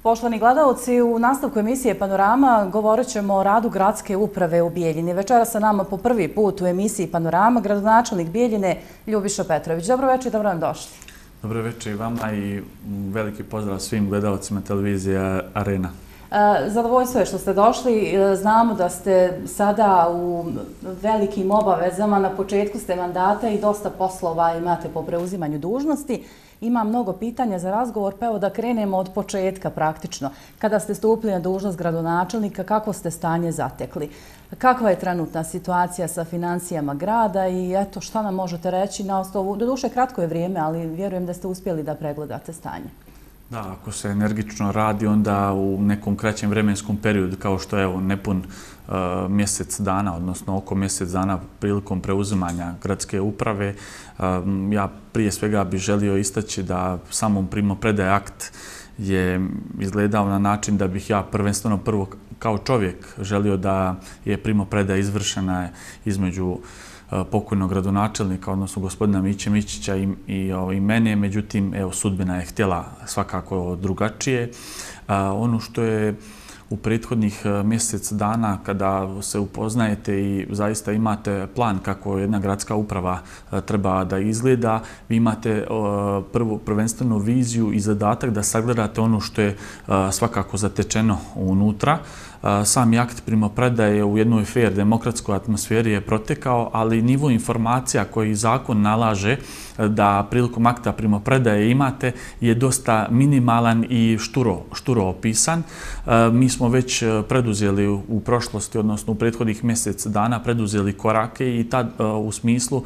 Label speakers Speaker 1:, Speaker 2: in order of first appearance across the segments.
Speaker 1: Poštovani gledalci, u nastavku emisije Panorama govorit ćemo o radu gradske uprave u Bijeljini. Večera sa nama po prvi put u emisiji Panorama gradonačelnik Bijeljine Ljubiša Petrović. Dobro večer i dobro nam došli.
Speaker 2: Dobro večer i vama i veliki pozdrav svim gledalcima televizije Arena.
Speaker 1: Zadovoljstvo je što ste došli. Znamo da ste sada u velikim obavezama, na početku ste mandata i dosta poslova imate po preuzimanju dužnosti. Ima mnogo pitanja za razgovor, pa evo da krenemo od početka praktično. Kada ste stupili na dužnost gradonačelnika, kako ste stanje zatekli? Kakva je trenutna situacija sa financijama grada i eto šta nam možete reći na osnovu, doduše kratko je vrijeme, ali vjerujem da ste uspjeli da pregledate stanje.
Speaker 2: Da, ako se energično radi, onda u nekom kraćem vremenskom periodu, kao što je nepun mjesec dana, odnosno oko mjesec dana prilikom preuzimanja gradske uprave, ja prije svega bih želio istaći da samom primopredaje akt je izgledao na način da bih ja prvenstveno prvo kao čovjek želio da je primopredaja izvršena između pokojnog gradonačelnika, odnosno gospodina Miće Mićića i mene, međutim, evo, sudbina je htjela svakako drugačije. Ono što je u prethodnih mjesec dana kada se upoznajete i zaista imate plan kako jedna gradska uprava treba da izgleda, vi imate prvenstveno viziju i zadatak da sagledate ono što je svakako zatečeno unutra. Sami akt primopredaje u jednoj fair demokratskoj atmosferi je protekao, ali nivo informacija koji zakon nalaže da prilikom akta primopredaje imate je dosta minimalan i šturo opisan. Mi smo već preduzeli u prošlosti, odnosno u prethodnih mjesec dana, preduzeli korake i tad u smislu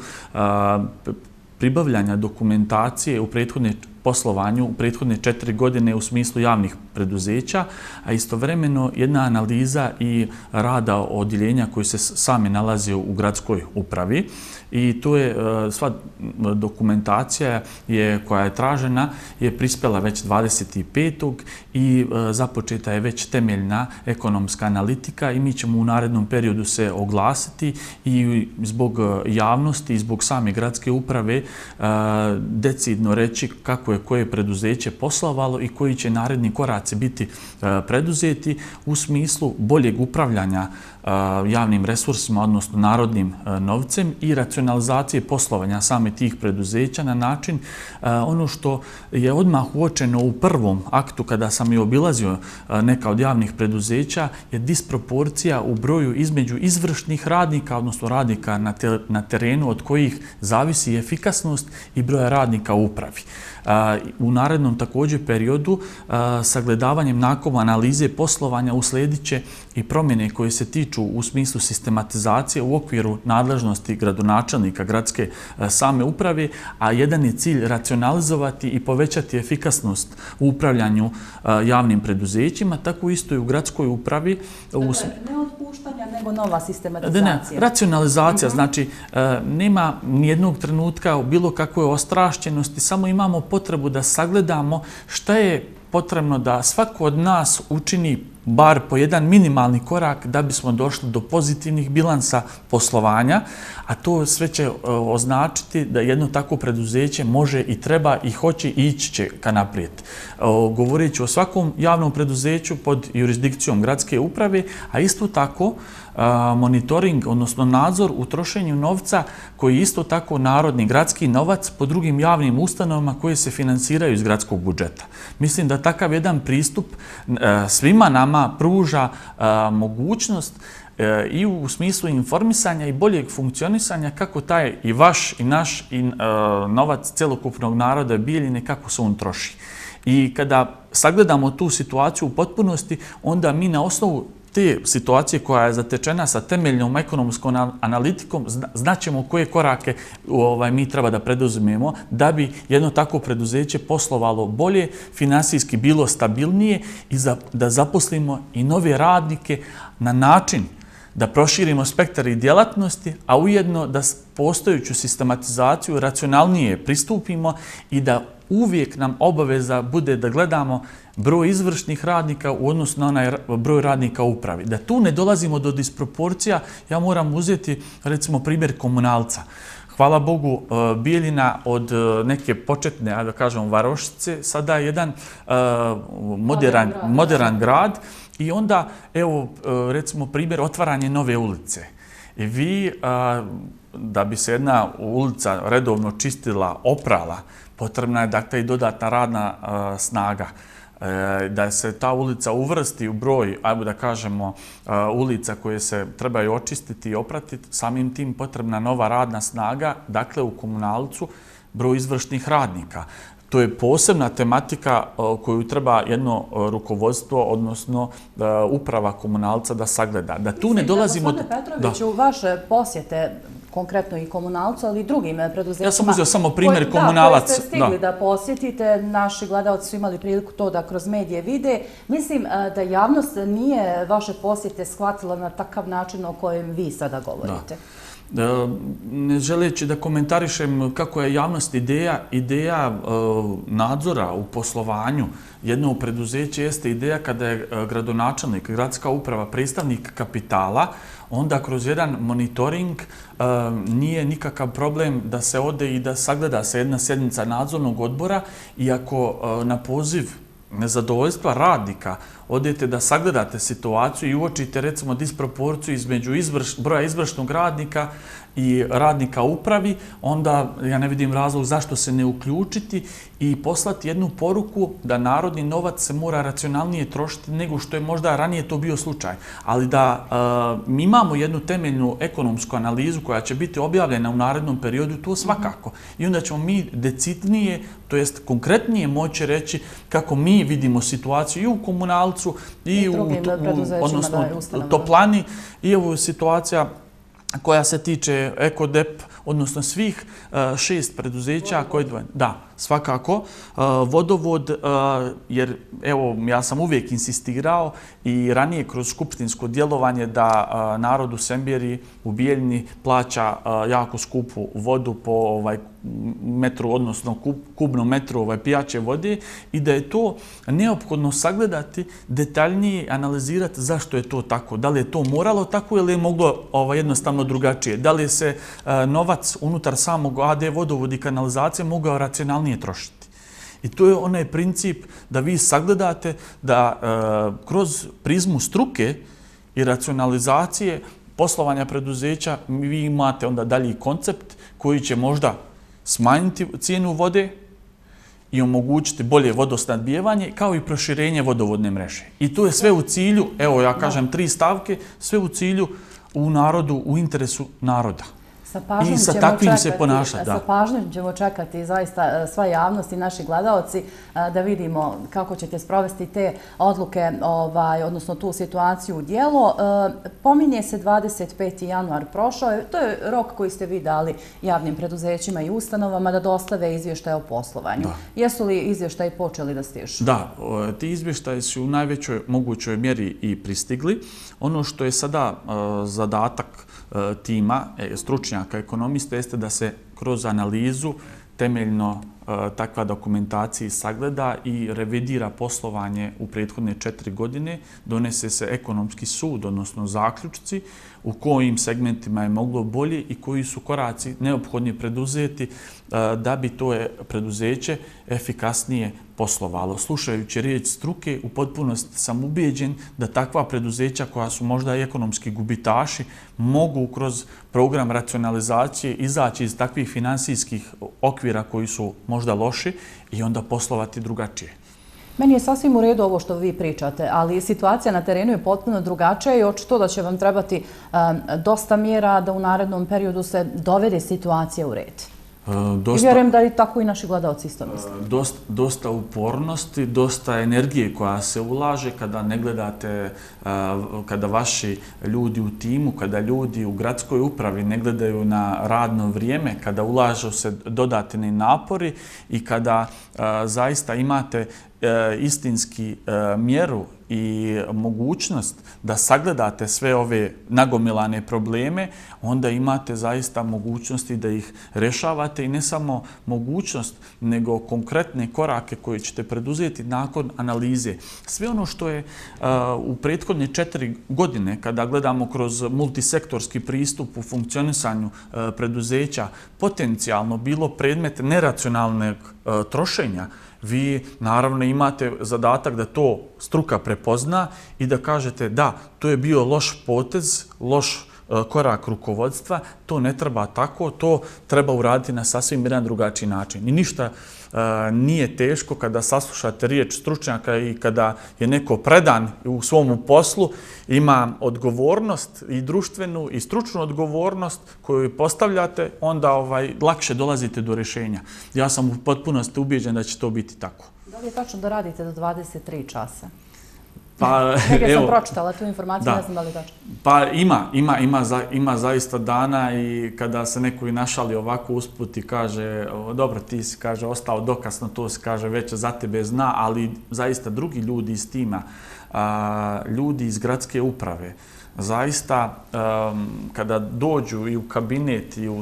Speaker 2: pribavljanja dokumentacije u poslovanju u prethodne 4 godine u smislu javnih preduzeća, a istovremeno jedna analiza i rada odjeljenja koji se sami nalaze u gradskoj upravi. I tu je sva dokumentacija koja je tražena je prispjela već 25. i započeta je već temeljna ekonomska analitika i mi ćemo u narednom periodu se oglasiti i zbog javnosti i zbog same gradske uprave decidno reći kako je koje preduzeće poslovalo i koji će naredni koraci biti preduzeti u smislu boljeg upravljanja javnim resursima, odnosno narodnim novcem i racionalizacije poslovanja same tih preduzeća na način ono što je odmah uočeno u prvom aktu kada sam i obilazio neka od javnih preduzeća je disproporcija u broju između izvršnih radnika, odnosno radnika na terenu od kojih zavisi efikasnost i broja radnika u upravi. U narednom također periodu sagledavanjem nakon analize poslovanja uslijedit će i promjene koje se tiču u smislu sistematizacije u okviru nadležnosti gradonačelnika gradske same uprave, a jedan je cilj racionalizovati i povećati efikasnost u upravljanju javnim preduzećima, tako isto i u gradskoj upravi.
Speaker 1: Ne otpuštanja, nego nova sistematizacija.
Speaker 2: Racionalizacija, znači nema nijednog trenutka bilo kakve ostrašćenosti, samo imamo potrebu da sagledamo šta je potrebno da svako od nas učini bar po jedan minimalni korak da bismo došli do pozitivnih bilansa poslovanja, a to sve će označiti da jedno takvo preduzeće može i treba i hoće i ići će ka naprijed. Govoreći o svakom javnom preduzeću pod jurisdikcijom gradske uprave, a isto tako monitoring, odnosno nadzor u trošenju novca koji je isto tako narodni gradski novac po drugim javnim ustanovama koje se finansiraju iz gradskog budžeta. Mislim da takav jedan pristup svima nama pruža mogućnost i u smislu informisanja i boljeg funkcionisanja kako taj i vaš i naš i novac celokupnog naroda Bijeljine kako se on troši. I kada sagledamo tu situaciju u potpunosti, onda mi na osnovu te situacije koja je zatečena sa temeljnom ekonomskom analitikom znaćemo koje korake mi treba da preduzmemo da bi jedno takvo preduzeće poslovalo bolje, finansijski bilo stabilnije i da zaposlimo i nove radnike na način da proširimo spektar i djelatnosti, a ujedno da postojeću sistematizaciju racionalnije pristupimo i da uvijek nam obaveza bude da gledamo broj izvršnih radnika u odnosu na onaj broj radnika u upravi. Da tu ne dolazimo do disproporcija, ja moram uzeti recimo primjer komunalca. hvala Bogu, Bijeljina od neke početne, da kažem, varošice, sada je jedan modern grad i onda, evo, recimo primjer, otvaranje nove ulice. I vi, da bi se jedna ulica redovno čistila, oprala, potrebna je dakle i dodatna radna snaga. Da se ta ulica uvrsti u broj, ajmo da kažemo, ulica koje se trebaju očistiti i opratiti, samim tim potrebna nova radna snaga, dakle u komunalcu broj izvršnih radnika. To je posebna tematika koju treba jedno rukovodstvo, odnosno uprava komunalca da sagleda. Da tu ne dolazimo...
Speaker 1: Gospodine Petroviću, vaše posjete, konkretno i komunalcu, ali i drugim preduzećima...
Speaker 2: Ja sam uzeo samo primjer komunalac.
Speaker 1: Koje ste stigli da posjetite, naši gledalci su imali priliku to da kroz medije vide. Mislim da javnost nije vaše posjete shvatila na takav način o kojem vi sada govorite.
Speaker 2: Ne želeći da komentarišem kako je javnost ideja nadzora u poslovanju jednog preduzeća jeste ideja kada je gradonačelnik, gradska uprava, predstavnik kapitala, onda kroz jedan monitoring nije nikakav problem da se ode i da sagleda se jedna sjednica nadzornog odbora i ako na poziv nezadovoljstva radnika odete da sagledate situaciju i uočite recimo disproporciju između broja izvršnog radnika i radnika upravi, onda ja ne vidim razlog zašto se ne uključiti i poslati jednu poruku da narodni novac se mora racionalnije trošiti nego što je možda ranije to bio slučaj. Ali da mi imamo jednu temeljnu ekonomsku analizu koja će biti objavljena u narednom periodu, to svakako. I onda ćemo mi decidnije, to jest konkretnije moći reći kako mi vidimo situaciju i u komunalcu i u toplani i ovo situacija koja se tiče Ekodep, odnosno svih 6 preduzeća koje... Da, svakako. Vodovod, jer evo, ja sam uvijek insistirao i ranije kroz skupštinsko djelovanje da narod u Semberiji, u Bijeljini plaća jako skupu vodu po metru, odnosno kubnom metru pijaće vode i da je to neophodno sagledati, detaljnije analizirati zašto je to tako. Da li je to moralo tako ili je moglo jednostavno drugačije. Da li se novac unutar samog AD vodovod i kanalizacije mogao racionalnije trošiti. I to je onaj princip da vi sagledate da kroz prizmu struke i racionalizacije poslovanja preduzeća vi imate onda dalji koncept koji će možda smanjiti cijenu vode i omogućiti bolje vodosnabdijevanje kao i proširenje vodovodne mreže. I to je sve u cilju, evo ja kažem 3 stavke, sve u cilju u narodu, u interesu naroda. I sa takvim se ponaša.
Speaker 1: Sa pažnjom ćemo čekati zaista sva javnost i naši gledalci da vidimo kako ćete sprovesti te odluke, odnosno tu situaciju u djelo. Pominje se 25. januar prošao. To je rok koji ste vi dali javnim preduzećima i ustanovama da dostave izvještaje o poslovanju. Jesu li izvještaji počeli da stižu?
Speaker 2: Da, ti izvještaji su u najvećoj mogućoj mjeri i pristigli. Ono što je sada zadatak tima stručnjaka, ekonomista, jeste da se kroz analizu temeljno takva dokumentacija sagleda i revidira poslovanje u prethodne 4 godine, donese se ekonomski sud, odnosno zaključci u kojim segmentima je moglo bolje i koji su koraci neophodni preduzeti da bi to preduzeće efikasnije poslovalo. Slušajući riječ struke, u potpunosti sam ubijeđen da takva preduzeća koja su možda i ekonomski gubitaši mogu kroz program racionalizacije izaći iz takvih finansijskih okvira koji su možda loši i onda poslovati drugačije.
Speaker 1: Meni je sasvim u redu ovo što vi pričate, ali situacija na terenu je potpuno drugačija i očito da će vam trebati dosta mjera da u narednom periodu se dovede situacija u red. I vjerujem da i tako i naši gledalci isto misle.
Speaker 2: Dosta upornosti, dosta energije koja se ulaže kada ne gledate, kada vaši ljudi u timu, kada ljudi u gradskoj upravi ne gledaju na radno vrijeme, kada ulažu se dodatni napori i kada zaista imate istinski mjeru i mogućnost da sagledate sve ove nagomilane probleme, onda imate zaista mogućnosti da ih rešavate i ne samo mogućnost, nego konkretne korake koje ćete preduzeti nakon analize. Sve ono što je u prethodne 4 godine, kada gledamo kroz multisektorski pristup u funkcionisanju preduzeća, potencijalno bilo predmet neracionalnog trošenja, vi naravno imate zadatak da to struka prepozna i da kažete da, to je bio loš potez, loš korak rukovodstva, to ne treba tako, to treba uraditi na sasvim jedan drugačiji način. I ništa nije teško kada saslušate riječ stručnjaka i kada je neko predan u svom poslu, ima odgovornost i društvenu i stručnu odgovornost koju postavljate, onda lakše dolazite do rješenja. Ja sam u potpunosti ubijeđen da će to biti tako.
Speaker 1: Da li je tačno da radite do 23 časa?
Speaker 2: Pa,
Speaker 1: Negdje sam pročitala tu informaciju, ne znam da li tačno.
Speaker 2: Pa ima zaista dana i kada se neko i našali ovako usput i kaže, dobro, ti si, kaže, ostao dokasno, to se, kaže, već za tebe zna, ali zaista drugi ljudi iz tima, ljudi iz gradske uprave, zaista kada dođu i u kabinet i u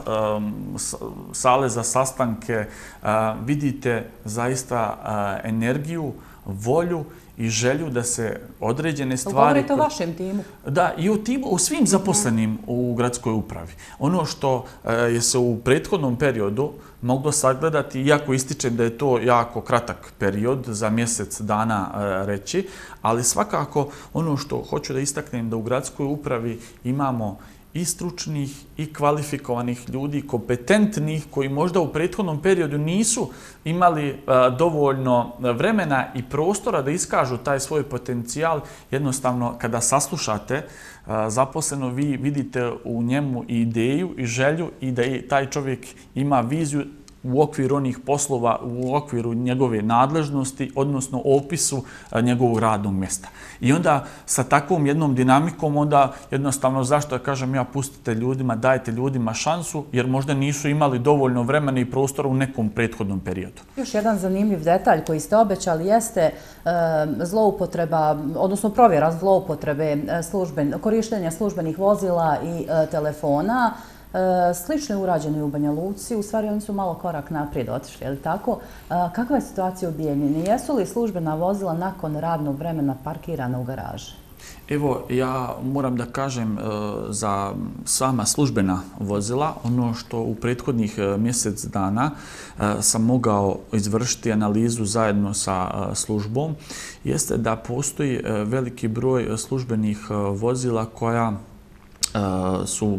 Speaker 2: sale za sastanke, vidite zaista energiju, volju i želju da se određene stvari...
Speaker 1: Govorite o vašem timu?
Speaker 2: Da, i u svim zaposlenim u gradskoj upravi. Ono što je se u prethodnom periodu moglo sagledati, iako ističem da je to jako kratak period, za mjesec dana reći, ali svakako ono što hoću da istaknem da u gradskoj upravi imamo i stručnih i kvalifikovanih ljudi, kompetentnih, koji možda u prethodnom periodu nisu imali dovoljno vremena i prostora da iskažu taj svoj potencijal. Jednostavno, kada saslušate zaposleno, vi vidite u njemu i ideju i želju i da taj čovjek ima viziju u okviru onih poslova, u okviru njegove nadležnosti, odnosno opisu njegovog radnog mjesta. I onda sa takvom jednom dinamikom, onda jednostavno, zašto ja kažem ja, pustite ljudima, dajte ljudima šansu, jer možda nisu imali dovoljno vremena i prostora u nekom prethodnom periodu.
Speaker 1: Još jedan zanimljiv detalj koji ste obećali jeste zloupotreba, odnosno provjera zloupotrebe korištenja službenih vozila i telefona. Slično je urađeno i u Banja Luci, u stvari oni su malo korak naprijed otišli, je li tako? Kakva je situacija u Bijeljini? Jesu li službena vozila nakon radnog vremena parkirana u garaži?
Speaker 2: Evo, ja moram da kažem za sama službena vozila, ono što u prethodnih mjesec dana sam mogao izvršiti analizu zajedno sa službom, jeste da postoji veliki broj službenih vozila koja su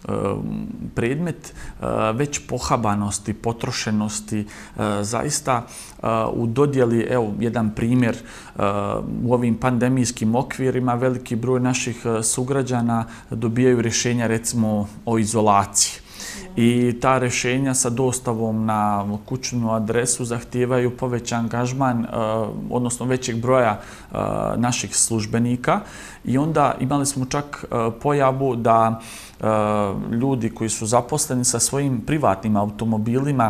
Speaker 2: predmet već pohabanosti, potrošenosti, zaista u dodjeli, evo jedan primjer, u ovim pandemijskim okvirima veliki broj naših sugrađana dobijaju rješenja recimo o izolaciji. I ta rješenja sa dostavom na kućnu adresu zahtijevaju povećan angažman, odnosno većeg broja naših službenika. I onda imali smo čak pojavu da ljudi koji su zaposleni sa svojim privatnim automobilima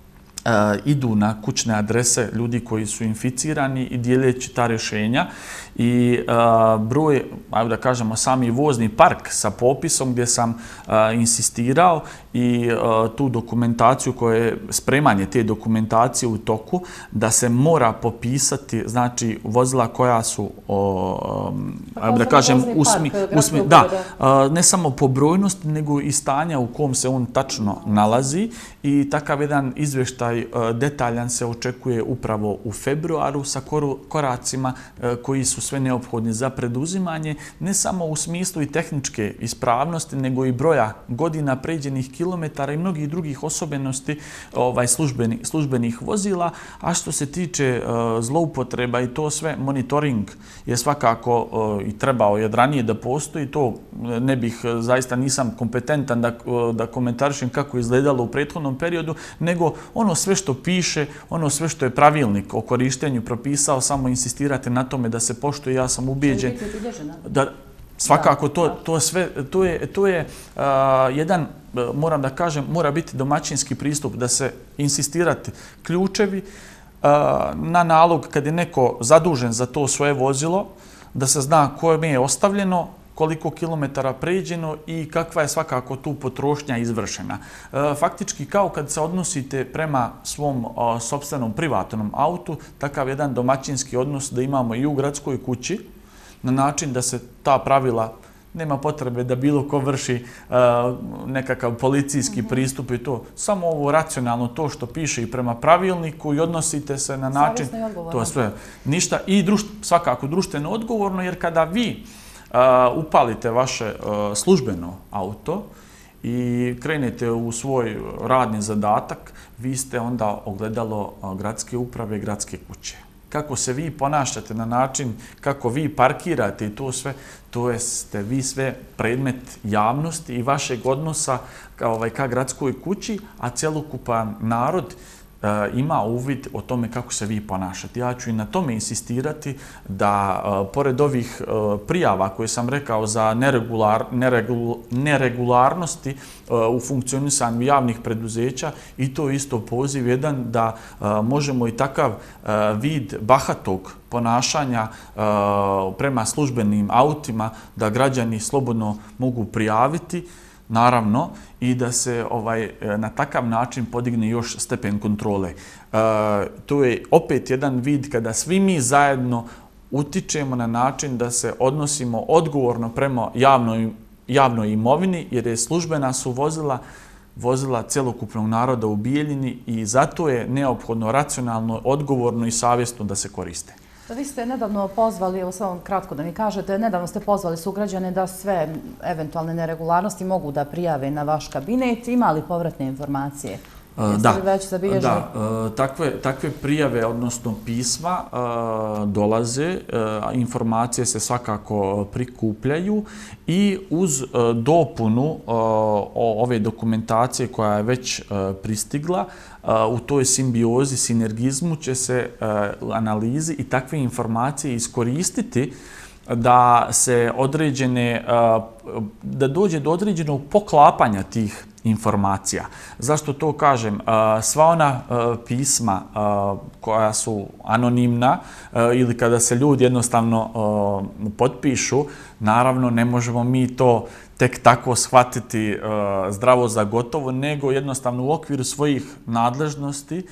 Speaker 2: idu na kućne adrese ljudi koji su inficirani i dijeleći ta rješenja. I broj, ajde da kažemo, sami vozni park sa popisom gdje sam insistirao i tu dokumentaciju koja je spremanje te dokumentacije u toku, da se mora popisati, znači, vozila koja su, da kažem, ne samo po brojnosti, nego i stanja u kom se on tačno nalazi. I takav jedan izvještaj detaljan se očekuje upravo u februaru sa koracima koji su sve neophodni za preduzimanje, ne samo u smislu i tehničke ispravnosti, nego i broja godina pređenih kilometara i mnogih drugih osobenosti službenih vozila. A što se tiče zloupotreba i to sve, monitoring je svakako i trebao od ranije da postoji. To ne bih, zaista nisam kompetentan da komentarišem kako je izgledalo u prethodnom periodu, nego ono sve što piše, ono sve što je pravilnik o korištenju propisao, samo insistirate na tome da se poštuje. Ja sam ubijeđen da svakako to je jedan, moram da kažem, mora biti domaćinski pristup, da se insistirati ključevi, na nalog kad je neko zadužen za to svoje vozilo, da se zna kome je ostavljeno, koliko kilometara pređeno i kakva je svakako tu potrošnja izvršena. Faktički kao kad se odnosite prema svom sopstvenom privatnom autu, takav jedan domaćinski odnos da imamo i u gradskoj kući, na način da se ta pravila, nema potrebe da bilo ko vrši nekakav policijski pristup i to. Samo ovo racionalno, to što piše i prema pravilniku i odnosite se na način...
Speaker 1: Savjesno i odgovorno.
Speaker 2: To je sve. Ništa. I svakako društveno odgovorno, jer kada vi upalite vaše službeno auto i krenete u svoj radni zadatak, vi ste onda ogledalo gradske uprave i gradske kuće. Kako se vi ponašate na način kako vi parkirate i to sve, to ste vi sve predmet javnosti i vašeg odnosa ka gradskoj kući, a cjelokupan narod ima uvid o tome kako se vi ponašate. Ja ću i na tome insistirati da, pored ovih prijava koje sam rekao za neregularnosti u funkcionisanju javnih preduzeća, i to isto poziv jedan da možemo i takav vid bahatog ponašanja prema službenim autima da građani slobodno mogu prijaviti, naravno, i da se na takav način podigne još stepen kontrole. To je opet jedan vid kada svi mi zajedno utičemo na način da se odnosimo odgovorno prema javnoj imovini, jer je službena su vozila celokupnog naroda u Bijeljini i zato je neophodno racionalno, odgovorno i savjesno da se koriste.
Speaker 1: Vi ste nedavno pozvali, evo samo kratko da mi kažete, nedavno ste pozvali sugrađane da sve eventualne neregularnosti mogu da prijave na vaš kabinet. Ima li povratne informacije? Jeste li već zabilježili?
Speaker 2: Da, takve prijave, odnosno pisma dolaze, informacije se svakako prikupljaju i uz dopunu ove dokumentacije koja je već pristigla, u toj simbiozi, sinergizmu će se analizi i takve informacije iskoristiti da se da dođe do određenog poklapanja tih informacija. Zašto to kažem? Sva ona pisma koja su anonimna ili kada se ljudi jednostavno potpišu, naravno ne možemo mi to tek tako shvatiti zdravo za gotovo, nego jednostavno u okviru svojih nadležnosti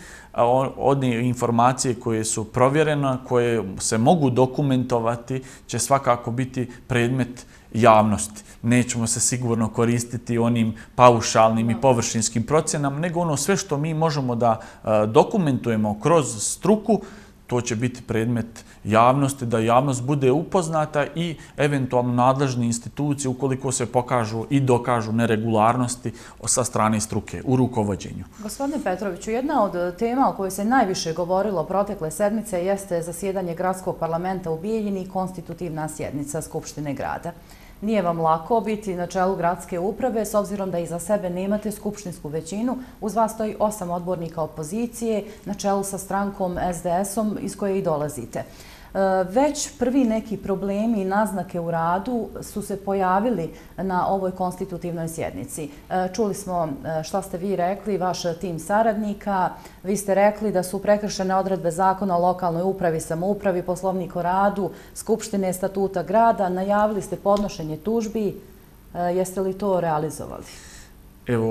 Speaker 2: one informacije koje su provjerene, koje se mogu dokumentovati, će svakako biti predmet javnosti. Nećemo se sigurno koristiti onim paušalnim i površinskim procjenama, nego ono sve što mi možemo da dokumentujemo kroz struku, to će biti predmet javnosti, da javnost bude upoznata i eventualno nadležne institucije ukoliko se pokažu i dokažu neregularnosti sa strane struke u rukovođenju.
Speaker 1: Gospodine Petroviću, jedna od tema o kojoj se najviše govorilo protekle sedmice jeste zasjedanje Gradskog parlamenta u Bijeljini i konstitutivna sjednica Skupštine grada. Nije vam lako biti na čelu gradske uprave, s obzirom da iza sebe nemate skupštinsku većinu. Uz vas stoji 8 odbornika opozicije na čelu sa strankom SDS-om iz koje i dolazite. Već prvi neki problemi i naznake u radu su se pojavili na ovoj konstitutivnoj sjednici. Čuli smo šta ste vi rekli, vaš tim saradnika. Vi ste rekli da su prekršene odredbe Zakona o lokalnoj upravi, samoupravi, Poslovnik o radu, Skupštine, Statuta grada. Najavili ste podnošenje tužbi. Jeste li to realizovali?
Speaker 2: Evo,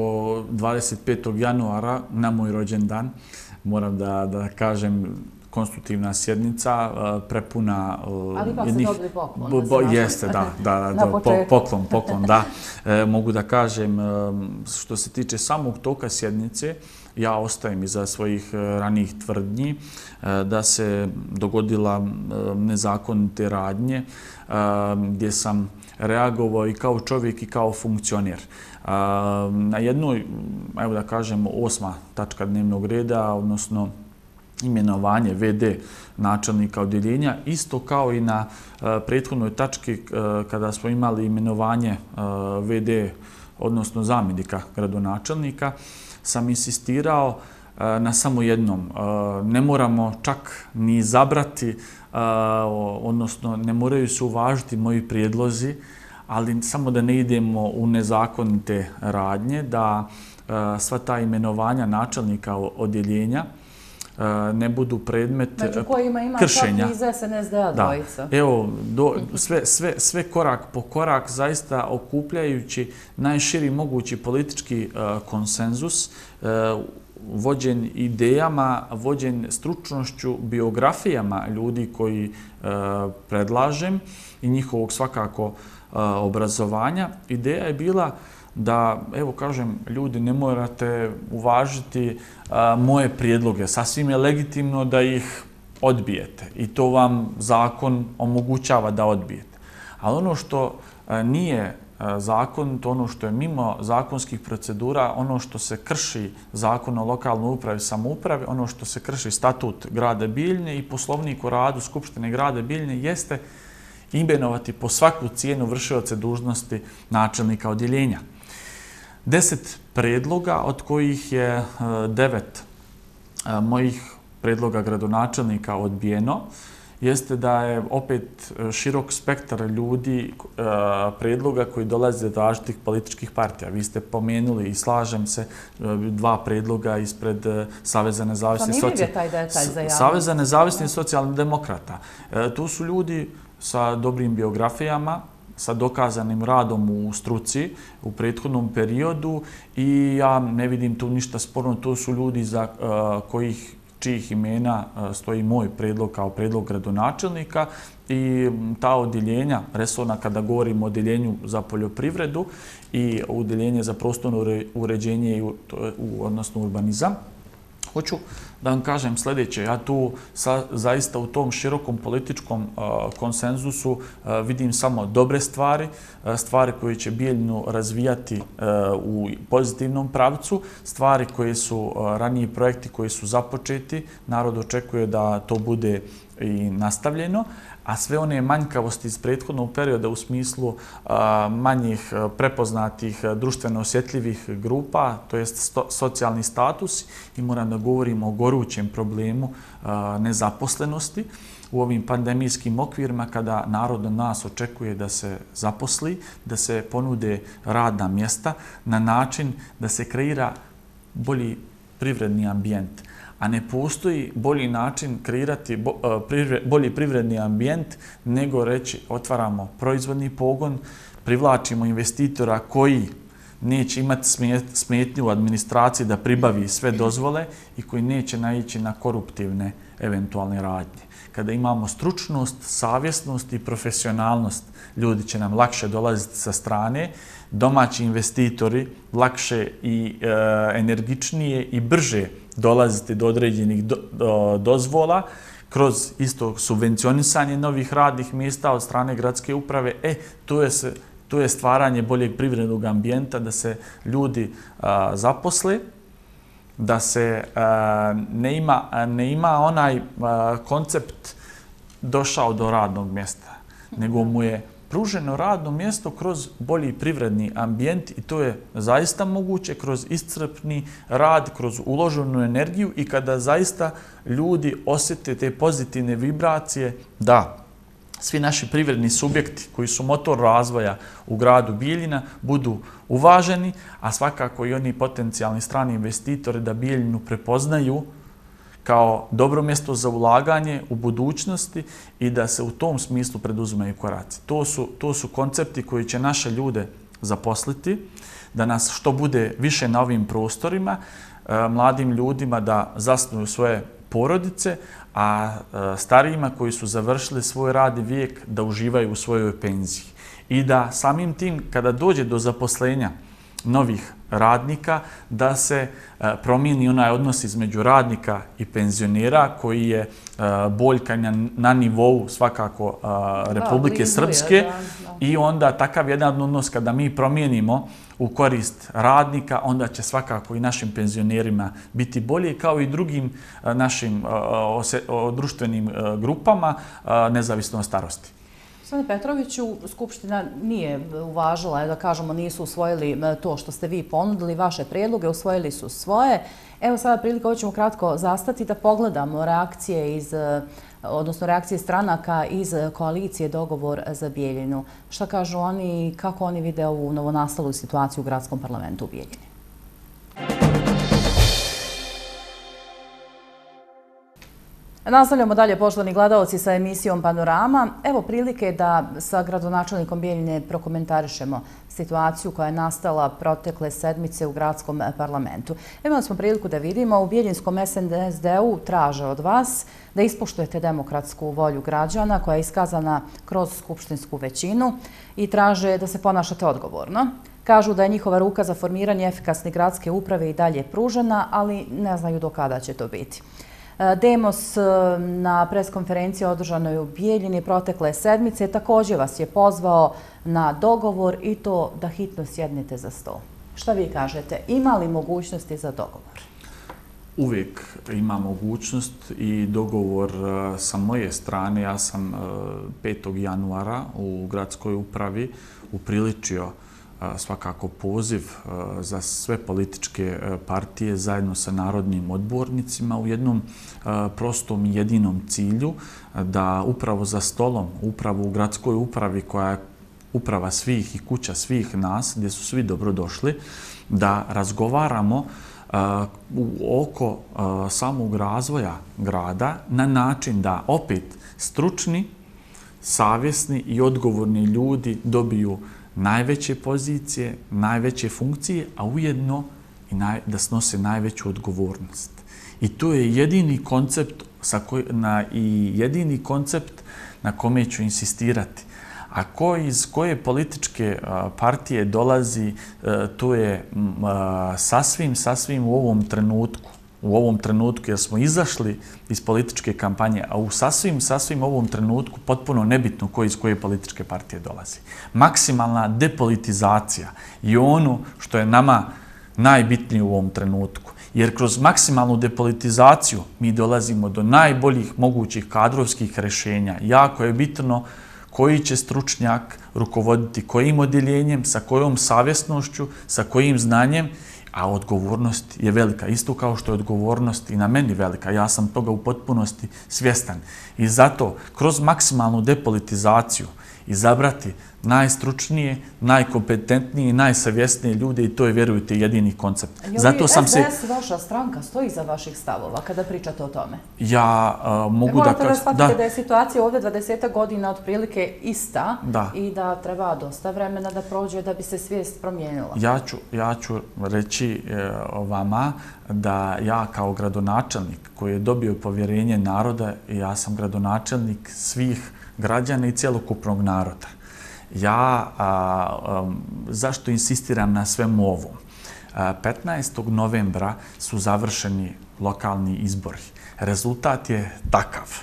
Speaker 2: 25. januara, na moj rođendan, moram da kažem, konstitutivna sjednica, prepuna...
Speaker 1: Ali ipak ste dobili poklon.
Speaker 2: Jeste, da, poklon, da. Mogu da kažem, što se tiče samog toka sjednice, ja ostajem iza svojih ranijih tvrdnji da se dogodila nezakonite radnje gdje sam reagovao i kao čovjek i kao funkcioner. Na jednoj, evo da kažem, 8. tačka dnevnog reda, odnosno imenovanje VD načelnika odjeljenja, isto kao i na prethodnoj tački kada smo imali imenovanje VD, odnosno zamjenika gradonačelnika, sam insistirao na samo jednom. Ne moramo čak ni izabrati, odnosno ne moraju se uvažiti moji prijedlozi, ali samo da ne idemo u nezakonite radnje, da sva ta imenovanja načelnika odjeljenja ne budu predmet kršenja.
Speaker 1: Među kojima ima čak i iz SNSD-a dvojica.
Speaker 2: Evo, sve korak po korak, zaista okupljajući najširi mogući politički konsenzus, vođen idejama, vođen stručnošću, biografijama ljudi koji predlažem i njihovog svakako obrazovanja. Ideja je bila da, evo kažem, ljudi ne morate uvažiti moje prijedloge. Sasvim je legitimno da ih odbijete i to vam zakon omogućava da odbijete. Ali ono što nije zakon, to ono što je mimo zakonskih procedura, ono što se krši zakon o lokalnoj upravi i samoupravi, ono što se krši statut grada Bijeljine i poslovnik o radu Skupštine grada Bijeljine jeste imenovati po svaku cijenu vršioce dužnosti načelnika odjeljenja. 10 predloga, od kojih je 9 mojih predloga gradonačelnika odbijeno, jeste da je opet širok spektar ljudi predloga koji dolaze od različitih političkih partija. Vi ste pomenuli i slažem se 2 predloga ispred Saveza nezavisnih socijalnih demokrata. Tu su ljudi sa dobrim biografijama, sa dokazanim radom u struci u prethodnom periodu i ja ne vidim tu ništa sporno. To su ljudi za čijih imena stoji moj predlog kao predlog gradonačelnika i ta odjeljenja resorna, kada govorimo o odjeljenju za poljoprivredu i odjeljenje za prostorno uređenje odnosno urbanizam, hoću da vam kažem sljedeće. Ja tu zaista u tom širokom političkom konsenzusu vidim samo dobre stvari, stvari koje će Bijeljinu razvijati u pozitivnom pravcu, stvari koje su raniji projekti koji su započeti. Narod očekuje da to bude i nastavljeno, a sve one manjkavosti iz prethodnog perioda u smislu manjih prepoznatih društveno osjetljivih grupa, to jest socijalni status, i moram da govorim o gorućem problemu nezaposlenosti u ovim pandemijskim okvirima kada narod od nas očekuje da se zaposli, da se ponude radna mjesta na način da se kreira bolji privredni ambijent. A ne postoji bolji način kreirati bolji privredni ambijent nego reći otvaramo proizvodni pogon, privlačimo investitora koji neće imati smetnju u administraciji da pribavi sve dozvole i koji neće naići na koruptivne eventualne radnje. Kada imamo stručnost, savjesnost i profesionalnost, ljudi će nam lakše dolaziti sa strane, domaći investitori lakše i energičnije i brže dolaziti do određenih dozvola kroz isto subvencionisanje novih radnih mjesta od strane gradske uprave. Tu je stvaranje boljeg privrednog ambijenta da se ljudi zaposle, da se ne ima onaj koncept došao do radnog mjesta, nego mu je pruženo radno mjesto kroz bolji privredni ambijent i to je zaista moguće kroz iscrpni rad, kroz uloženu energiju i kada zaista ljudi osjete te pozitivne vibracije da svi naši privredni subjekti koji su motor razvoja u gradu Bijeljina budu uvaženi, a svakako i oni potencijalni strani investitori da Bijeljinu prepoznaju kao dobro mjesto za ulaganje u budućnosti i da se u tom smislu preduzimaju koraci. To su koncepti koji će naše ljude zaposliti, da nas što bude više na ovim prostorima, mladim ljudima da zasnuju svoje porodice, a starijima koji su završili svoj radni vijek da uživaju u svojoj penziji. I da samim tim, kada dođe do zaposlenja novih radnika, da se promijeni onaj odnos između radnika i penzionera koji je boljka na nivou svakako Republike Srpske i onda takav jedan odnos kada mi promijenimo u korist radnika, onda će svakako i našim penzionerima biti bolje kao i drugim našim društvenim grupama nezavisno od starosti.
Speaker 1: Gospodine Petroviću, Skupština nije uvažila, da kažemo, nisu usvojili to što ste vi ponudili, vaše prijedloge, usvojili su svoje. Evo sada prilika, ovo ćemo kratko zastati da pogledamo reakcije stranaka iz koalicije Dogovor za Bijeljinu. Šta kažu oni i kako oni vide ovu novonastalu situaciju u gradskom parlamentu u Bijeljini? Nastavljamo dalje, poštovani gledalci, sa emisijom Panorama. Evo prilike da sa gradonačelnikom Bijeljine prokomentarišemo situaciju koja je nastala protekle sedmice u gradskom parlamentu. Imali smo priliku da vidimo u Bijeljinskom SNSD-u traže od vas da ispoštujete demokratsku volju građana koja je iskazana kroz skupštinsku većinu i traže da se ponašate odgovorno. Kažu da je njihova ruka za formiranje efikasne gradske uprave i dalje pružena, ali ne znaju do kada će to biti. Demos na preskonferenciji održanoj u Bijeljini protekle sedmice također vas je pozvao na dogovor i to da hitno sjednete za stol. Šta vi kažete? Ima li mogućnosti za dogovor?
Speaker 2: Uvijek ima mogućnost i dogovor sa moje strane. Ja sam 5. januara u gradskoj upravi upriličio svakako poziv za sve političke partije zajedno sa narodnim odbornicima u jednom prostom i jedinom cilju da upravo za stolom, upravo u gradskoj upravi koja je uprava svih i kuća svih nas, gdje su svi dobrodošli, da razgovaramo oko samog razvoja grada na način da opet stručni, savjesni i odgovorni ljudi dobiju najveće pozicije, najveće funkcije, a ujedno i da snose najveću odgovornost. I to je jedini koncept na kome ću insistirati. A ko iz koje političke partije dolazi, to je sasvim u ovom trenutku, jer smo izašli iz političke kampanje, a u sasvim ovom trenutku potpuno nebitno ko iz koje političke partije dolazi. Maksimalna depolitizacija je ono što je nama najbitnije u ovom trenutku. Jer kroz maksimalnu depolitizaciju mi dolazimo do najboljih mogućih kadrovskih rješenja. Jako je bitno koji će stručnjak rukovoditi kojim odjeljenjem, sa kojom savjesnošću, sa kojim znanjem, a odgovornost je velika. Isto kao što je odgovornost i na meni velika. Ja sam toga u potpunosti svjestan. I zato kroz maksimalnu depolitizaciju izabrati najstručnije, najkompetentnije i najsavjesnije ljude i to je, vjerujte, jedini koncept.
Speaker 1: Zato sam SDS, vaša stranka, stoji iza vaših stavova kada pričate o tome?
Speaker 2: Ja mogu da kažem...
Speaker 1: Morate da shvatite da je situacija ovdje 20 godina otprilike ista i da treba dosta vremena da prođe da bi se svijest promijenila.
Speaker 2: Ja ću reći vama da ja kao gradonačelnik koji je dobio povjerenje naroda, ja sam gradonačelnik svih građana i cjelokupnog naroda. Zašto insistiram na svemu ovom? 15. novembra su završeni lokalni izbori. Rezultat je takav.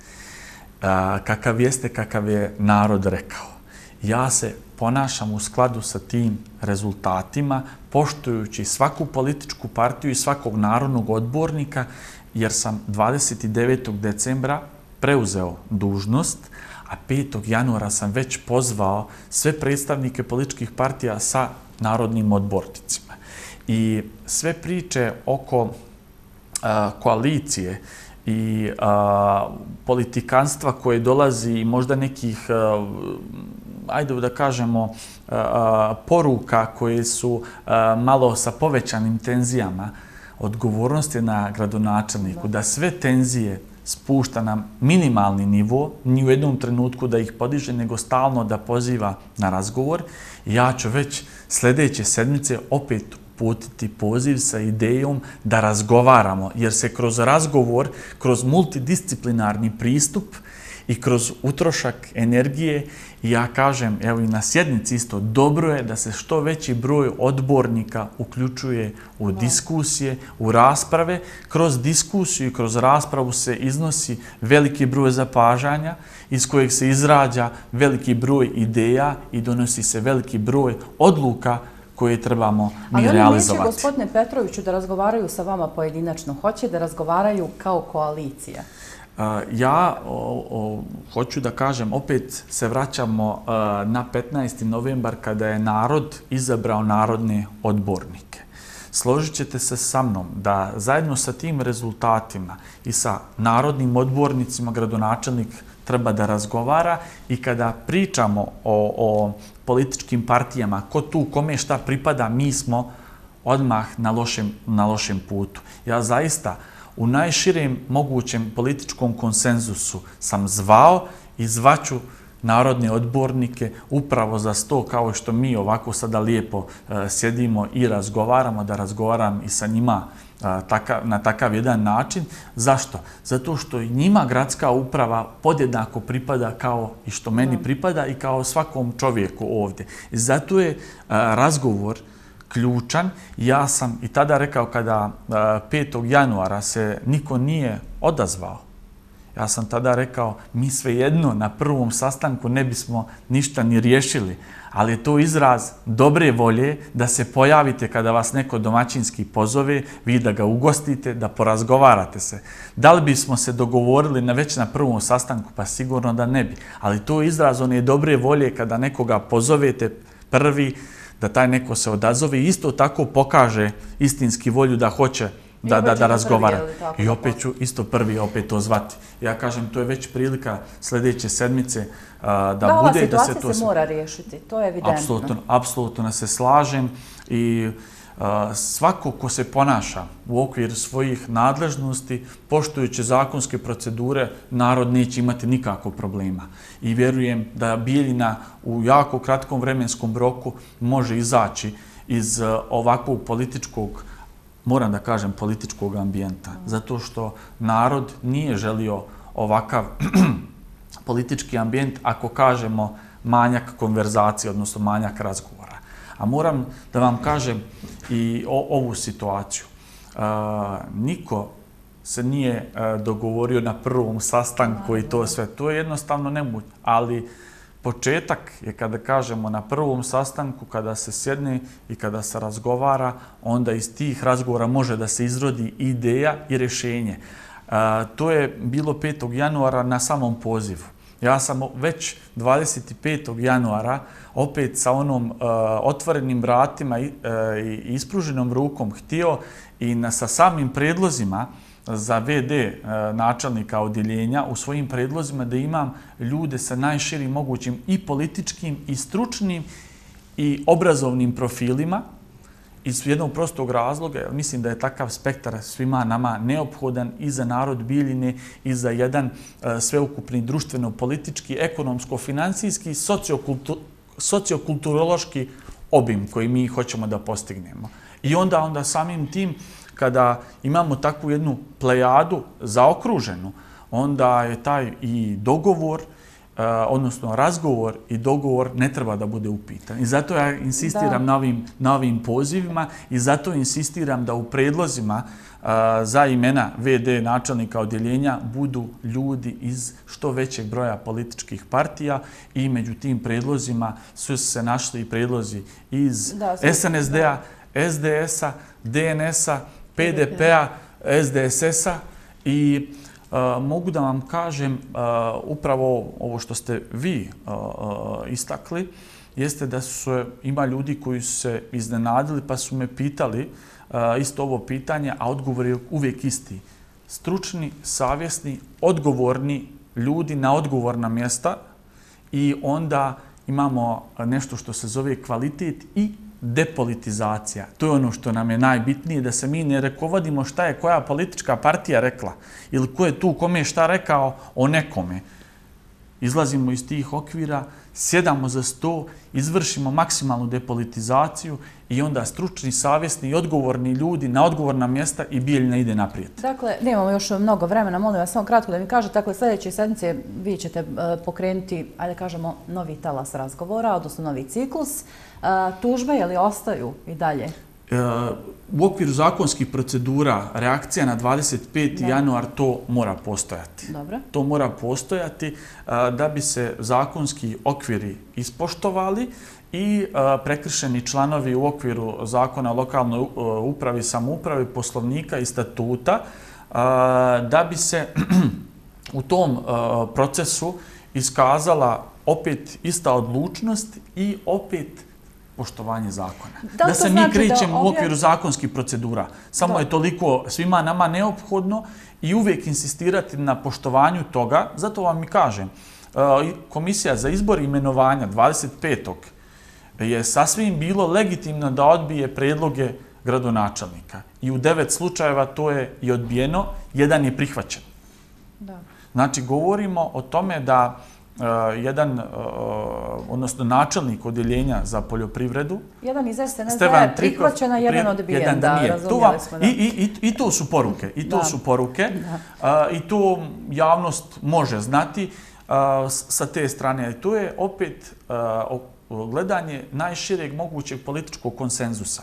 Speaker 2: Kakav jeste, kakav je narod rekao. Ja se ponašam u skladu sa tim rezultatima, poštujući svaku političku partiju i svakog narodnog odbornika, jer sam 29. decembra preuzeo dužnost, a 5. januara sam već pozvao sve predstavnike političkih partija sa narodnim odbornicima. I sve priče oko koalicije i politikanstva koje dolazi i možda nekih, ajde da kažemo, poruka koje su malo sa povećanim tenzijama, odgovornost je na gradonačelniku da sve tenzije spušta na minimalni nivo, ni u jednom trenutku da ih podiže, nego stalno da poziva na razgovor. Ja ću već sljedeće sedmice opet uputiti poziv sa idejom da razgovaramo, jer se kroz razgovor, kroz multidisciplinarni pristup i kroz utrošak energije, ja kažem, evo i na sjednici isto, dobro je da se što veći broj odbornika uključuje u diskusije, u rasprave. Kroz diskusiju i kroz raspravu se iznosi veliki broj zapažanja iz kojeg se izrađa veliki broj ideja i donosi se veliki broj odluka koje trebamo mi realizovati. Ali oni neće,
Speaker 1: gospodine Petroviću, da razgovaraju sa vama pojedinačno, hoće da razgovaraju kao koalicija.
Speaker 2: Ja hoću da kažem, opet se vraćamo na 15. novembar kada je narod izabrao narodne odbornike. Složit ćete se sa mnom da zajedno sa tim rezultatima i sa narodnim odbornicima gradonačelnik treba da razgovara i kada pričamo o političkim partijama, ko tu kome šta pripada, mi smo odmah na lošem putu. Ja zaista u najširem mogućem političkom konsenzusu sam zvao i zvaću narodne odbornike upravo za sto, kao što mi ovako sada lijepo sjedimo i razgovaramo, da razgovaram i sa njima na takav jedan način. Zašto? Zato što i njima gradska uprava podjednako pripada kao i što meni pripada i kao svakom čovjeku ovdje. I zato je razgovor ključan. Ja sam i tada rekao, kada 5. januara se niko nije odazvao, ja sam tada rekao, mi svejedno na prvom sastanku ne bismo ništa ni riješili, ali je to izraz dobre volje da se pojavite kada vas neko domaćinski pozove, vi da ga ugostite, da porazgovarate se. Da li bismo se dogovorili već na prvom sastanku? Pa sigurno da ne bi. Ali to je izraz one dobre volje kada nekoga pozovete prvi, da taj neko se odazove i isto tako pokaže istinski volju da hoće da razgovara. I opet ću isto prvi opet to zvati. Ja kažem, to je već prilika sljedeće sedmice da bude.
Speaker 1: Ova situacija se mora riješiti, to je evidentno.
Speaker 2: Apsolutno se slažem i svako ko se ponaša u okviru svojih nadležnosti, poštujući zakonske procedure, narod neće imati nikakvog problema. I vjerujem da Bijeljina u jako kratkom vremenskom roku može izaći iz ovakvog političkog, moram da kažem, političkog ambijenta. Zato što narod nije želio ovakav politički ambijent, ako kažemo manjak konverzacije, odnosno manjak razgovora. A moram da vam kažem i ovu situaciju. Niko se nije dogovorio na prvom sastanku i to sve. To je jednostavno nemoguće. Ali početak je, kada kažemo na prvom sastanku, kada se sjedne i kada se razgovara, onda iz tih razgovora može da se izrodi ideja i rješenje. To je bilo 5. januara na samom pozivu. Ja sam već 25. januara opet sa onom otvorenim vratima i ispruženom rukom htio i sa samim predlozima za VD načelnika odjeljenja u svojim predlozima da imam ljude sa najširim mogućim i političkim i stručnim i obrazovnim profilima iz jednog prostog razloga. Mislim da je takav spektar svima nama neophodan i za narod Bijeljine i za jedan sveukupni društveno-politički, ekonomsko-financijski, sociokulturološki obim koji mi hoćemo da postignemo. I onda samim tim, kada imamo takvu jednu plejadu zaokruženu, onda je taj i dogovor, odnosno razgovor i dogovor ne treba da bude upitan. I zato ja insistiram na ovim pozivima i zato insistiram da u predlozima za imena VD načelnika odjeljenja budu ljudi iz što većeg broja političkih partija i među tim predlozima su se našli i predlozi iz SNSD-a, SDS-a, DNS-a, PDP-a, SDSS-a i mogu da vam kažem, upravo ovo što ste vi istakli, jeste da ima ljudi koji su se iznenadili pa su me pitali isto ovo pitanje, a odgovor je uvijek isti. Stručni, savjesni, odgovorni ljudi na odgovorna mjesta i onda imamo nešto što se zove kvalitet i depolitizacija. To je ono što nam je najbitnije, da se mi ne rukovodimo šta je koja politička partija rekla ili ko je tu kome šta rekao o nekome. Izlazimo iz tih okvira, sjedamo za sto, izvršimo maksimalnu depolitizaciju i onda stručni, savjesni i odgovorni ljudi na odgovorna mjesta i Bijeljina ide naprijed.
Speaker 1: Dakle, nemamo još mnogo vremena, molim vas samo kratko da mi kažete, dakle, sljedeće sedmice vi ćete pokrenuti, ajde kažemo, novi talas razgovora, odnosno novi ciklus. Tužbe je li ostaju i dalje?
Speaker 2: U okviru zakonskih procedura reakcija na 25. januar to mora postojati.
Speaker 1: Dobro.
Speaker 2: To mora postojati da bi se zakonski okviri ispoštovali i prekršeni članovi u okviru zakona o lokalnoj upravi, samoupravi, poslovnika i statuta, da bi se u tom procesu iskazala opet ista odlučnost i opet poštovanje zakona. Da se mi krećemo u okviru zakonskih procedura. Samo je toliko svima nama neophodno i uvijek insistirati na poštovanju toga. Zato vam i kažem, Komisija za izbor i imenovanja 25. je sasvim bilo legitimno da odbije predloge gradonačelnika. I u 9 slučajeva to je i odbijeno, 1 je prihvaćen.
Speaker 1: Da.
Speaker 2: Znači, govorimo o tome da odnosno načelnik odjeljenja za poljoprivredu,
Speaker 1: jedan iz SNSD je prihvaćena, jedan odbijen.
Speaker 2: Jedan da nije.
Speaker 1: Razumjeli smo, da.
Speaker 2: I to su poruke. I to javnost može znati sa te strane. To je opet gledanje najšireg mogućeg političkog konsenzusa.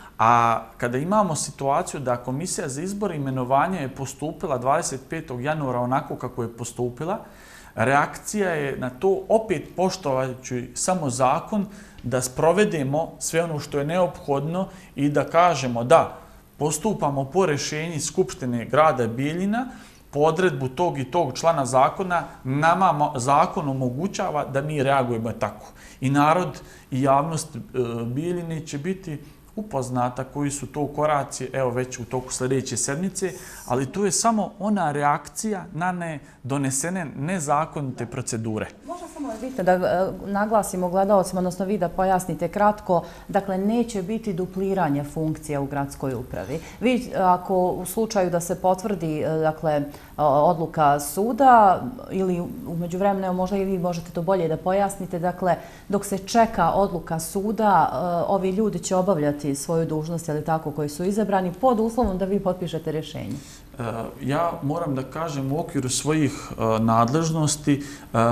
Speaker 2: A kada imamo situaciju da Komisija za izbor i imenovanje je postupila 25. januara onako kako je postupila, reakcija je na to opet poštovajući samo zakon da sprovedemo sve ono što je neophodno i da kažemo da postupamo po rješenju Skupštine grada Bijeljina po odredbu tog i tog člana zakona, nama zakon omogućava da mi reagujemo tako. I narod i javnost Bijeljine će biti upoznata koji su to koraci, evo već u toku sljedeće sedmice, ali to je samo ona reakcija na donesene nezakonite procedure.
Speaker 1: Možda samo bitno da naglasimo gledalcima, odnosno vi da pojasnite kratko, dakle neće biti dupliranje funkcija u gradskoj upravi. Vi ako u slučaju da se potvrdi dakle odluka suda ili u međuvremenu možda i vi možete to bolje da pojasnite, dakle dok se čeka odluka suda, ovi ljudi će obavljati svoju dužnost, ali tako, koji su izabrani pod uslovom da vi potpišete rješenje.
Speaker 2: Ja moram da kažem u okviru svojih nadležnosti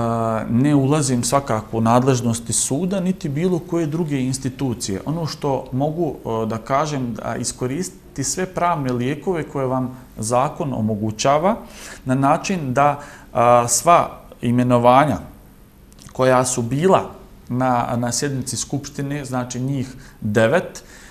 Speaker 2: ne ulazim svakako u nadležnosti suda niti bilo koje druge institucije. Ono što mogu da kažem da iskoristiti sve pravne lijekove koje vam zakon omogućava na način da sva imenovanja koja su bila na sjednici Skupštine, znači njih 9,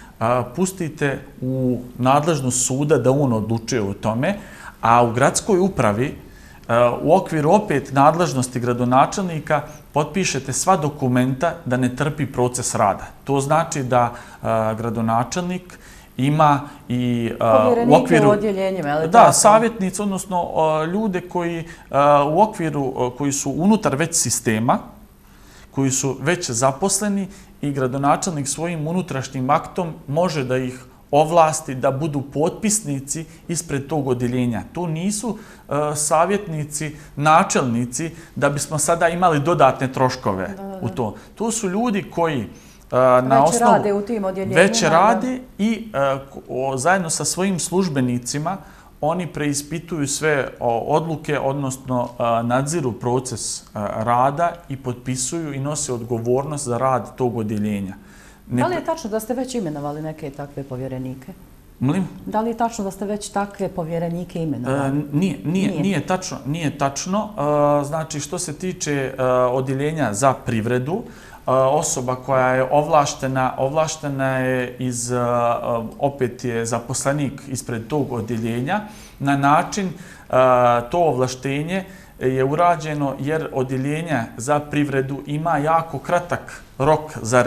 Speaker 2: pustite u nadležnost suda da on odlučuje o tome, a u gradskoj upravi u okviru opet nadležnosti gradonačelnika potpišete sva dokumenta da ne trpi proces rada. To znači da gradonačelnik ima i u okviru
Speaker 1: odjeljenjima,
Speaker 2: da, savjetnici, odnosno ljude koji u okviru, koji su unutar već sistema, koji su već zaposleni i gradonačelnik svojim unutrašnjim aktom može da ih ovlasti da budu potpisnici ispred tog odjeljenja. To nisu savjetnici, načelnici da bismo sada imali dodatne troškove u to. To su ljudi koji
Speaker 1: već rade u tim odjeljenjima.
Speaker 2: Već rade i zajedno sa svojim službenicima oni preispituju sve odluke, odnosno nadziru proces rada i potpisuju i nose odgovornost za rad tog odjeljenja.
Speaker 1: Da li je tačno da ste već imenovali neke takve povjerenike?
Speaker 2: Molim?
Speaker 1: Da li je tačno da ste već takve povjerenike imenovali?
Speaker 2: Nije tačno. Znači, što se tiče odjeljenja za privredu, osoba koja je ovlaštena je opet je zaposlenik ispred tog odjeljenja, na način to ovlaštenje je urađeno jer odjeljenje za privredu ima jako kratak rok za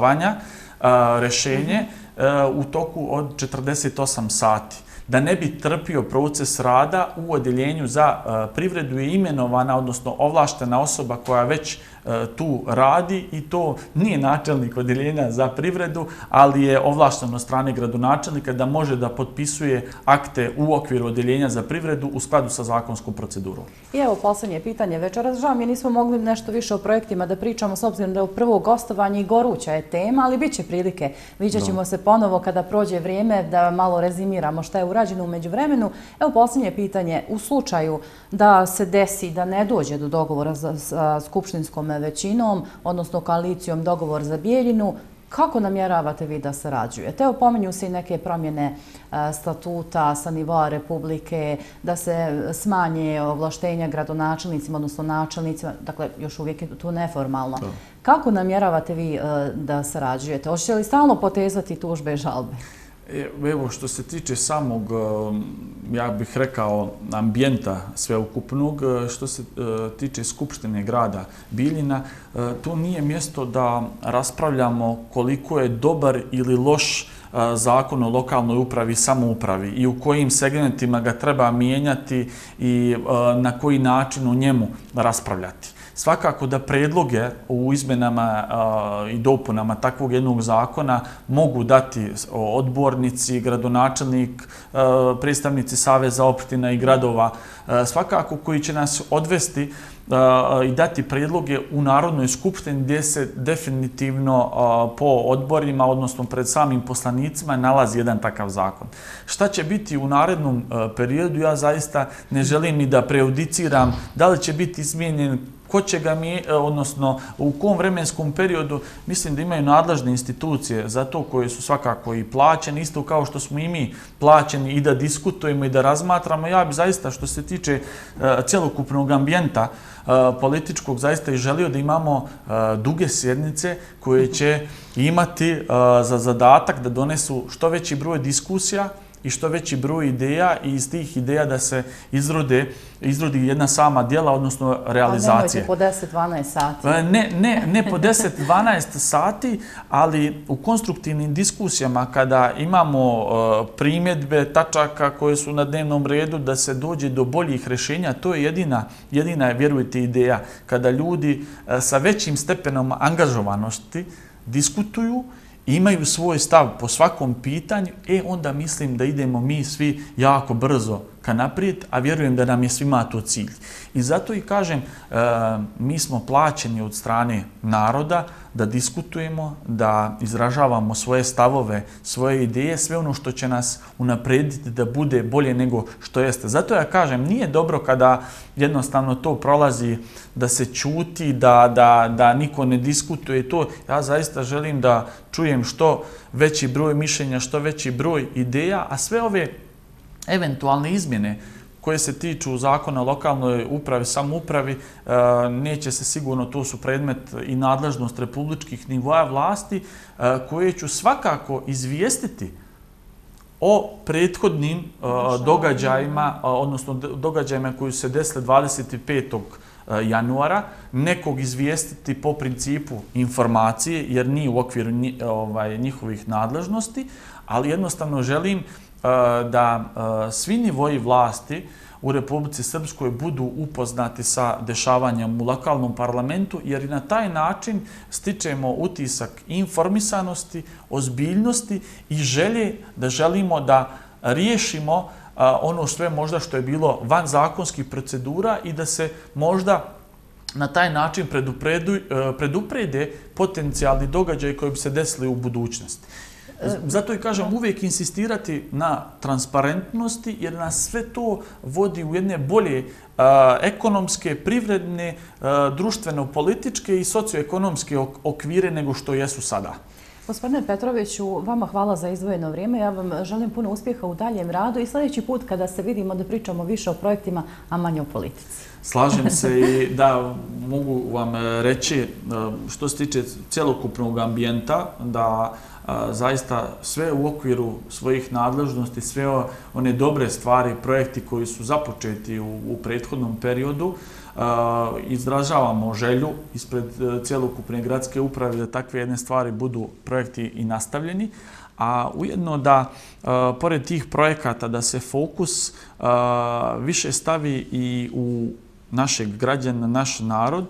Speaker 2: rješenje u toku od 48 sati. Da ne bi trpio proces rada, u odjeljenju za privredu je imenovana, odnosno ovlaštena osoba koja već tu radi i to nije načelnik odjeljenja za privredu, ali je ovlašten od strane gradonačelnika da može da potpisuje akte u okviru odjeljenja za privredu u skladu sa zakonskom procedurom.
Speaker 1: I evo posljednje pitanje večeras. Žao mi nismo mogli nešto više o projektima da pričamo s obzirom da je u prvo gostovanje i goruća je tema, ali bit će prilike. Viđat ćemo se ponovo kada prođe vrijeme da malo rezimiramo šta je urađeno u međuvremenu. Evo posljednje pitanje. U slučaju da se desi da ne dođe do dogovora sa skupštinskom većinom, odnosno koalicijom dogovor za Bijeljinu, kako namjeravate vi da sarađujete? Evo, pominju se i neke promjene statuta sa nivoa Republike, da se smanje ovlaštenja gradonačelnicima, odnosno načelnicima, dakle, još uvijek je tu neformalno. Kako namjeravate vi da sarađujete? Hoćete li stalno potezati tužbe i žalbe?
Speaker 2: Evo, što se tiče samog, ja bih rekao, ambijenta sveukupnog, što se tiče Skupštine grada Bijeljina, to nije mjesto da raspravljamo koliko je dobar ili loš zakon o lokalnoj upravi i samoupravi i u kojim segmentima ga treba mijenjati i na koji način o njemu raspravljati. svakako da predloge u izmenama i dopunama takvog jednog zakona mogu dati odbornici, gradonačelnik, predstavnici Saveza opština i gradova, svakako koji će nas odvesti i dati predloge u Narodnoj skupštini gdje se definitivno po odborima, odnosno pred samim poslanicima, nalazi jedan takav zakon. Šta će biti u narednom periodu, ja zaista ne želim ni da prejudiciram da li će biti izmijenjen, ko će ga odnosno u kom vremenskom periodu. Mislim da imaju nadležne institucije za to koje su svakako i plaćene, isto kao što smo i mi plaćeni i da diskutujemo i da razmatramo. Ja bi zaista, što se tiče cjelokupnog ambijenta političkog, zaista i želio da imamo duge sjednice koje će imati za zadatak da donesu što veći broj diskusija i što veći broj ideja i iz tih ideja da se izrodi jedna sama djela, odnosno realizacije.
Speaker 1: A nemojte po 10-12 sati.
Speaker 2: Ne po 10-12 sati, ali u konstruktivnim diskusijama kada imamo primjedbe, tačaka koje su na dnevnom redu, da se dođe do boljih rješenja, to je jedina vjerujte, ideja. Kada ljudi sa većim stepenom angažovanosti diskutuju, imaju svoj stav po svakom pitanju, onda mislim da idemo mi svi jako brzo ka naprijed, a vjerujem da nam je svima to cilj. I zato i kažem, mi smo plaćeni od strane naroda da diskutujemo, da izražavamo svoje stavove, svoje ideje, sve ono što će nas unaprediti da bude bolje nego što jeste. Zato ja kažem, nije dobro kada jednostavno to prolazi, da se ćuti, da niko ne diskutuje to. Ja zaista želim da čujem što veći broj mišljenja, što veći broj ideja, a sve ove eventualne izmjene koje se tiču zakona o lokalnoj upravi, samoupravi, neće se sigurno, to su predmet i nadležnost republičkih nivoa vlasti, koje ću svakako izvijestiti o prethodnim događajima, odnosno događajima koji su se desili 25. januara, nekog izvijestiti po principu informacije, jer nije u okviru njihovih nadležnosti, ali jednostavno želim da svi nivoji vlasti u Republici Srpskoj budu upoznati sa dešavanjem u lokalnom parlamentu, jer i na taj način stičemo utisak informisanosti, ozbiljnosti i želje da želimo da riješimo ono sve možda što je bilo van zakonskih procedura i da se možda na taj način preduprede potencijalni događaj koji bi se desili u budućnosti. Zato i kažem, uvijek insistirati na transparentnosti, jer nas sve to vodi u jedne bolje ekonomske, privredne, društveno-političke i socioekonomske okvire nego što jesu sada.
Speaker 1: Gospodine Petroviću, vama hvala za izdvojeno vrijeme. Ja vam želim puno uspjeha u daljem radu i sljedeći put kada se vidimo da pričamo više o projektima, a manje o politici.
Speaker 2: Slažem se i da mogu vam reći što se tiče cjelokupnog ambijenta, da zaista sve u okviru svojih nadležnosti, sve one dobre stvari, projekti koji su započeti u prethodnom periodu, izražavamo želju ispred cjelokupne gradske uprave da takve jedne stvari budu projekti i nastavljeni, a ujedno da pored tih projekata da se fokus više stavi i u našeg građana, naš narod,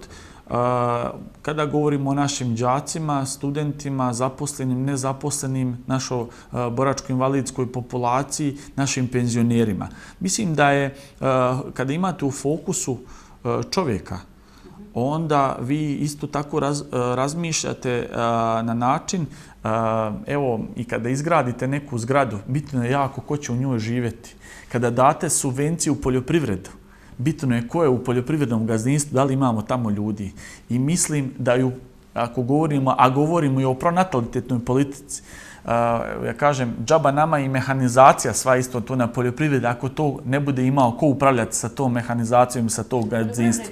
Speaker 2: kada govorimo o našim đacima, studentima, zaposlenim, nezaposlenim, našoj boračko-invalidskoj populaciji, našim penzionerima. Mislim da je, kada imate u fokusu čovjeka, onda vi isto tako razmišljate na način, evo, i kada izgradite neku zgradu, bitno je jako ko će u njoj živjeti. Kada date subvenciju u poljoprivredu, bitno je ko je u poljoprivrednom gazdinstvu, da li imamo tamo ljudi. I mislim da ako govorimo, a govorimo i o pronatalitetnoj politici, ja kažem, džaba nama i mehanizacija sva isto tu na poljoprivredi, ako to ne bude imao ko upravljati sa tom mehanizacijom i sa tog gazdinstva.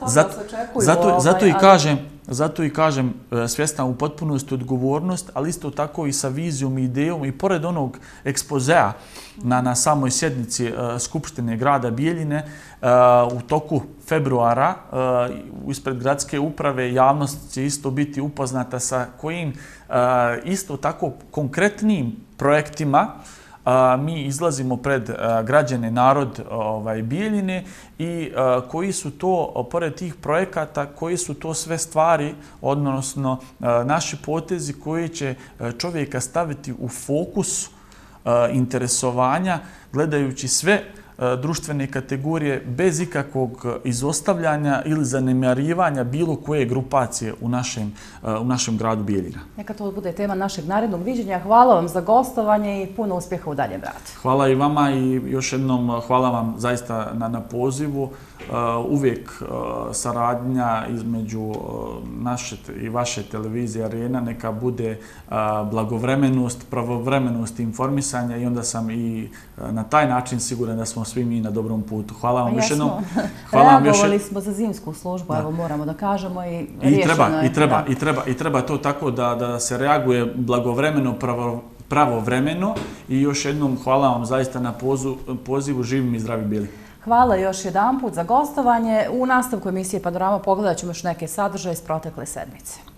Speaker 2: Zato i kažem, svjesna u potpunosti odgovornost, ali isto tako i sa vizijom i idejom i pored onog ekspozea na samoj sjednici Skupštine grada Bijeljine u toku februara ispred gradske uprave javnost će isto biti upoznata sa kojim isto tako konkretnim projektima mi izlazimo pred građane, narod Bijeljine i koji su to, pored tih projekata, koji su to sve stvari, odnosno naši potezi koji će čovjeka staviti u fokus interesovanja, gledajući sve društvene kategorije bez ikakvog izostavljanja ili zanemarivanja bilo koje grupacije u našem gradu Bijeljina.
Speaker 1: Neka to bude tema našeg narednog viđenja. Hvala vam za gostovanje i puno uspjeha u daljem radu.
Speaker 2: Hvala i vama i još jednom hvala vam zaista na pozivu. Uvijek saradnja između naše i vaše televizije Arena neka bude blagovremenost, pravovremenost informisanja i onda sam i na taj način siguran da smo svi mi na dobrom putu. Hvala vam još jednom.
Speaker 1: Reagovali smo za zimsku službu, evo moramo da kažemo i riješeno je.
Speaker 2: I treba to tako da se reaguje blagovremeno, pravovremeno i još jednom hvala vam zaista na pozivu. Živim i zdravi bili.
Speaker 1: Hvala još jedanput za gostovanje. U nastavku emisije Panorama pogledat ćemo još neke sadržaje iz protekle sedmice.